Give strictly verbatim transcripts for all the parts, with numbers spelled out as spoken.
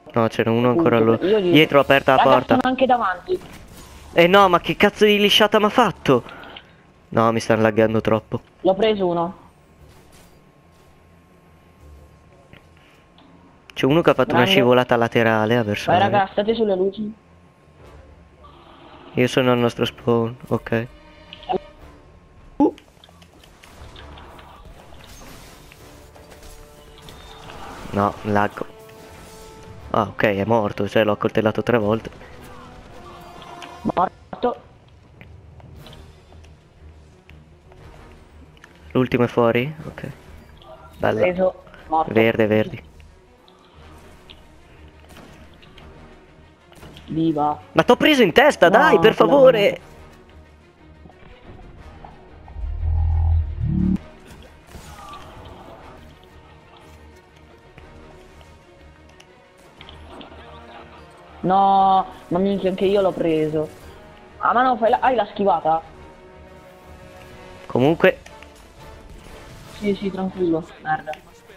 No, c'era uno ancora Appunto, lì. io gli- Dietro, aperta la Raga, porta. sono anche davanti. Eh no, ma che cazzo di lisciata m'ha fatto? No, mi stanno laggando troppo. L'ho preso uno. C'è uno che ha fatto una Grande. scivolata laterale a Vai avversario. raga, state sulle luci. Io sono al nostro spawn, ok. Uh. No, laggo. Ah, ok, è morto, cioè l'ho accoltellato tre volte. Morto. L'ultimo è fuori? Ok. Bella. Preso. Morto. Verde, verdi. Viva. Ma t'ho preso in testa, No, dai, per te l'ho favore! No, ma minchia, anche io l'ho preso. Ah, ma no, fai la... hai la schivata? Comunque, Sì, sì, tranquillo. Merda.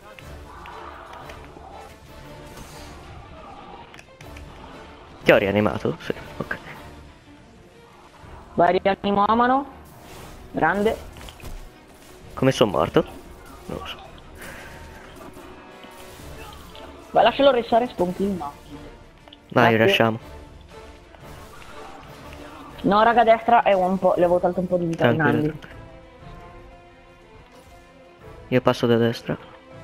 ti ho rianimato? Sì, ok. Vai, rianimo Amano. Grande. Come sono morto? Non lo so. Vai, lascialo restare spunking, no. Vai, Grazie. lasciamo. No, raga, a destra è un po'... le avevo tolto un po' di vita in Tranquillo, anni. tranquillo. Io passo da destra.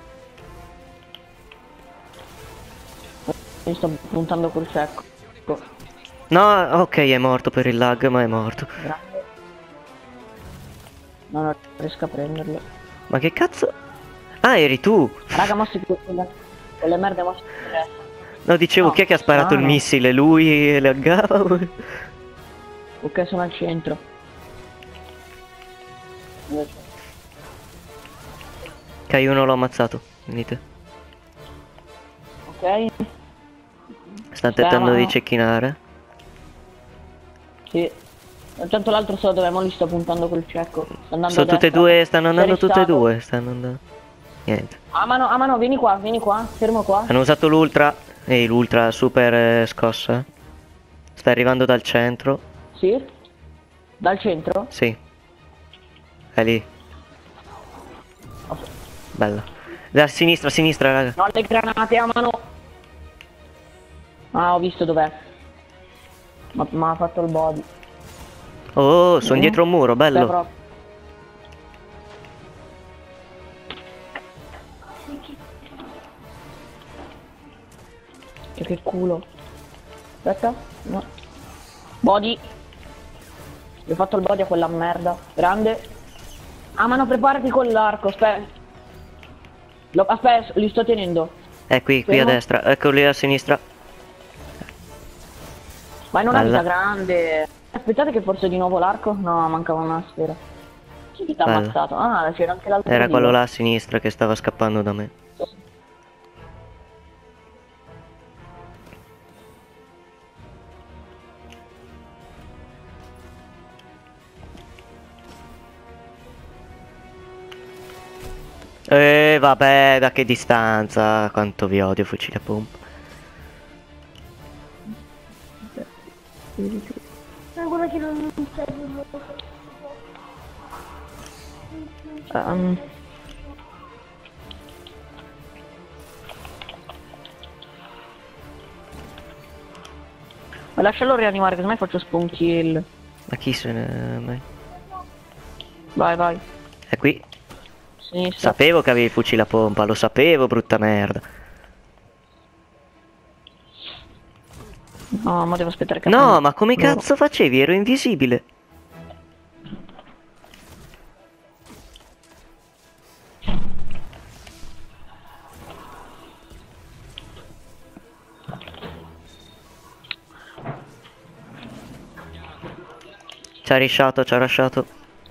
Mi sto puntando col secco. No, ok, è morto per il lag, ma è morto. Grande. No, non riesco a prenderlo. Ma che cazzo? Ah, eri tu! Raga, mossi quelle, quelle merde mossi quelle. No, dicevo, No, chi è che ha sparato il strano. missile? Lui laggava? Ok, sono al centro. Ok, uno l'ho ammazzato. Venite. Ok. Sta tentando Spera, di no. cecchinare. Sì. Intanto l'altro so dove, mo li sto puntando col cieco. Sto andando Sono a tutte e destra. due, stanno andando tutte e Interessato. due. Stanno andando. Niente. Amano, Amano, vieni qua, vieni qua. Fermo qua. Hanno usato l'ultra. Ehi, l'ultra super eh, scossa. Sta arrivando dal centro. Sì. Dal centro. Sì. È lì. Bella. Da sinistra, a sinistra, raga. No, le granate, Amano. Ah, ho visto dov'è. Ma ma ha fatto il body. Oh, sono Mm. dietro un muro, Beh, bello. proprio. Che, che culo. Aspetta. No. Body. Gli ho fatto il body a quella merda. Grande. Ah, ma no, preparati con l'arco. Aspetta. Lo, aspetta, li sto tenendo. È qui, qui a Fermo. destra. Ecco lì a sinistra. Ma in una Bella. vita grande. Aspettate che forse di nuovo l'arco? No, mancava una sfera. Chi ti ha Bella. ammazzato? Ah, c'era anche l'altro. Era dio. quello là a sinistra che stava scappando da me. Eh, vabbè, da che distanza? Quanto vi odio, fucile a pompa. Um. Ma lascialo rianimare, che se no faccio spawn kill. Ma chi se ne... mai? Vai, vai. È qui. Sinistra. Sapevo che avevi il fucile a pompa, lo sapevo, brutta merda. No, ma devo aspettare che... No, ma come loro. cazzo facevi? Ero invisibile. Ci ha risciato, ci ha lasciato.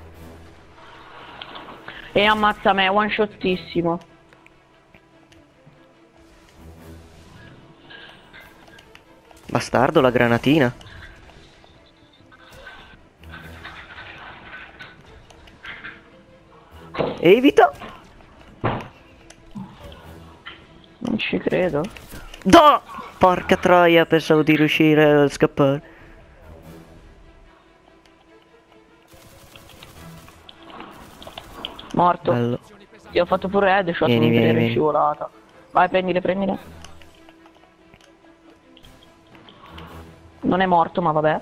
E ammazza me, one shotissimo. Bastardo, la granatina. Evita. Non ci credo. No! Porca troia, pensavo di riuscire a scappare. Morto. Bello. Ti ho fatto pure headshot Vieni, mentre vieni, ero in vieni. scivolata. Vai, prendile, prendile. Non è morto, ma vabbè.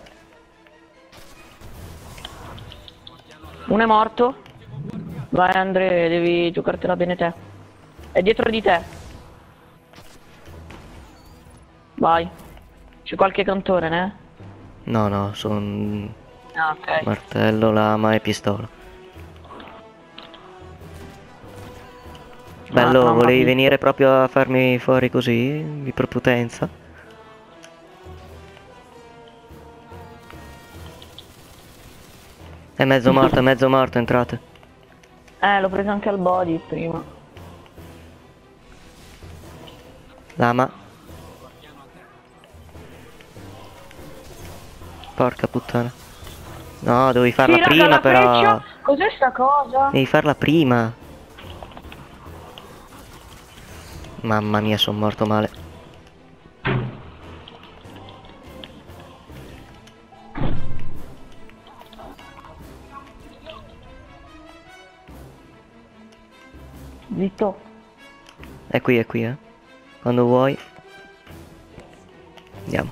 Uno è morto. Vai Andre, devi giocartela bene te. È dietro di te. Vai. C'è qualche cantore, ne? No, no, sono Ah, ok. martello, lama e pistola. Bello, Ah, no, ma volevi visto. venire proprio a farmi fuori così, di prepotenza? È mezzo morto, è mezzo morto, entrate. Eh, l'ho preso anche al body prima. Lama. Porca puttana. No, dovevi farla Sì, raga, prima la però. freccia. Cos'è sta cosa? Devi farla prima. Mamma mia, sono morto male. Zitto. È qui, è qui, eh. Quando vuoi. Andiamo.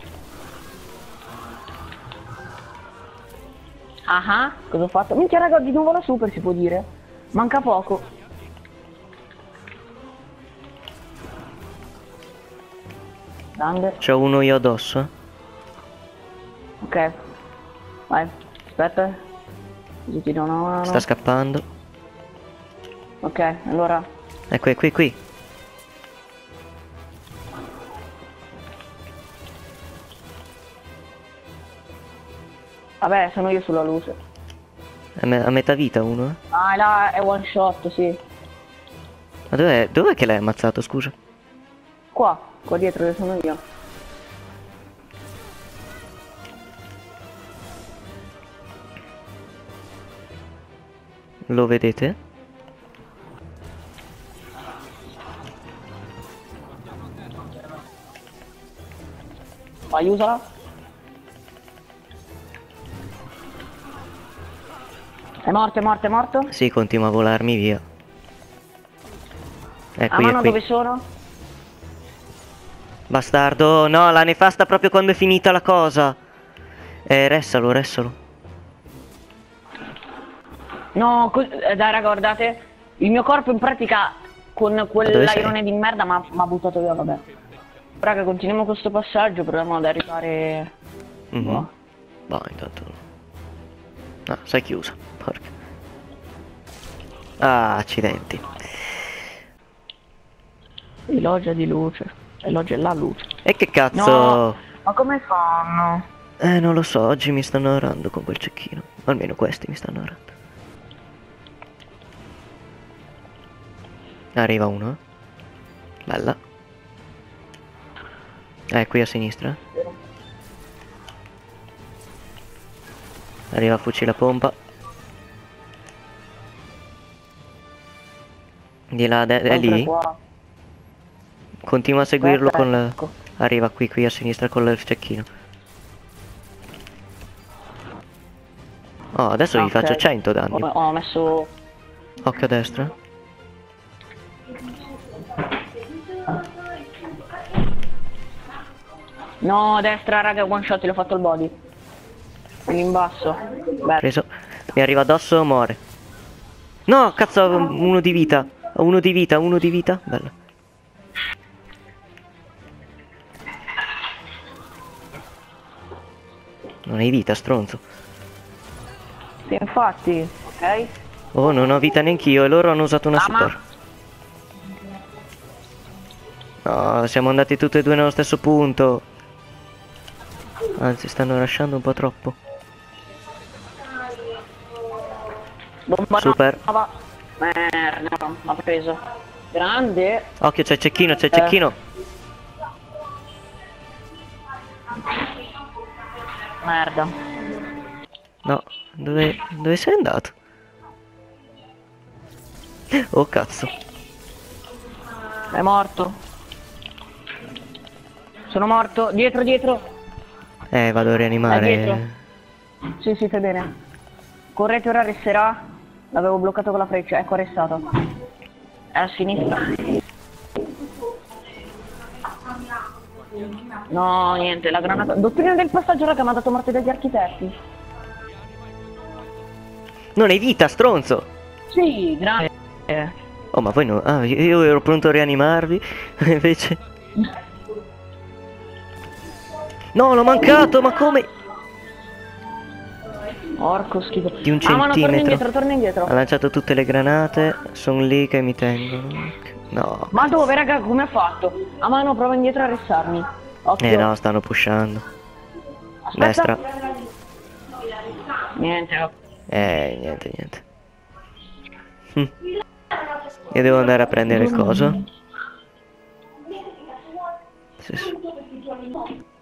Ah ah, cosa ho fatto? Minchia raga, di nuovo la super si può dire. Manca poco. Grande. C'ho uno io addosso. eh. Ok. Vai. Aspetta. Così ti do una mano. Sta scappando. Ok, allora. È qui, qui, qui. Vabbè, sono io sulla luce. È me- a metà vita uno, eh. Ah, là è one shot, sì. Ma dov'è? Dov'è che l'hai ammazzato, scusa? Qua, qua dietro dove sono io. Lo vedete? Vai, usala. È morto, è morto, è morto. Sì, continua a volarmi via. È A qui, è mano qui. dove sono? Bastardo, no, la nefasta proprio quando è finita la cosa. Eh, restalo, restalo. No, co- eh, dai raga, guardate. Il mio corpo in pratica con dove quell'airone sei? di merda mi ha buttato via, vabbè. Raga, continuiamo questo passaggio, proviamo ad arrivare... Mhm. Boh. Boh, intanto. Ah, sei chiusa. Porca. Ah, accidenti. Il loggia di luce. Il loggia è la luce. E che cazzo? No, ma come fanno? Eh, non lo so, oggi mi stanno arando con quel cecchino. Almeno questi mi stanno arando. Arriva uno. eh. Bella. Eh, qui a sinistra. Arriva fucile a pompa. Di là, de- è lì. Qua. Continua a seguirlo Aspetta, con la... ecco. Arriva qui, qui a sinistra con il cecchino. Oh, adesso Ah, gli faccio ok. cento danni. Ho, ho messo... Occhio a destra. No, a destra, raga, one shot, gli ho fatto il body. Lì in basso. Beh, Preso. Mi arriva addosso, muore. No, cazzo, ho uno di vita. Ho uno di vita, uno di vita. Bello. Non hai vita, stronzo. sì, infatti, ok? Oh, non ho vita neanch'io e loro hanno usato una Ah, ma- super. No, siamo andati tutti e due nello stesso punto. Anzi, stanno lasciando un po' troppo. Bomba Super. nova. Merda, l'ha preso. Grande. Occhio, c'è il cecchino, c'è il Eh. cecchino. Merda. No, dove, dove sei andato? Oh, cazzo. È morto. Sono morto. Dietro, dietro. Eh, vado a È dietro. rianimare. Sì, sì, fai bene. Correte, ora resterà. L'avevo bloccato con la freccia. Ecco, arrestato. È a sinistra. No, niente, la granata. Dottrina del passaggio, raga, mi ha dato morte dagli architetti. Non hai vita, stronzo! Sì, grande. Oh, ma poi no. Ah, io io ero pronto a rianimarvi. Invece. No, l'ho mancato, ma come? Porco schifo. Di un Ah, ma no, torna centimetro. indietro, torna indietro. Ha lanciato tutte le granate. Sono lì che mi tengono. No. Ma dove, raga, come ha fatto? A mano, prova indietro a restarmi. Occhio. Eh no, stanno pushando. Aspetta. Destra. Niente, no. Eh, niente, niente. Hm. Io devo andare a prendere il coso. Sì, sì.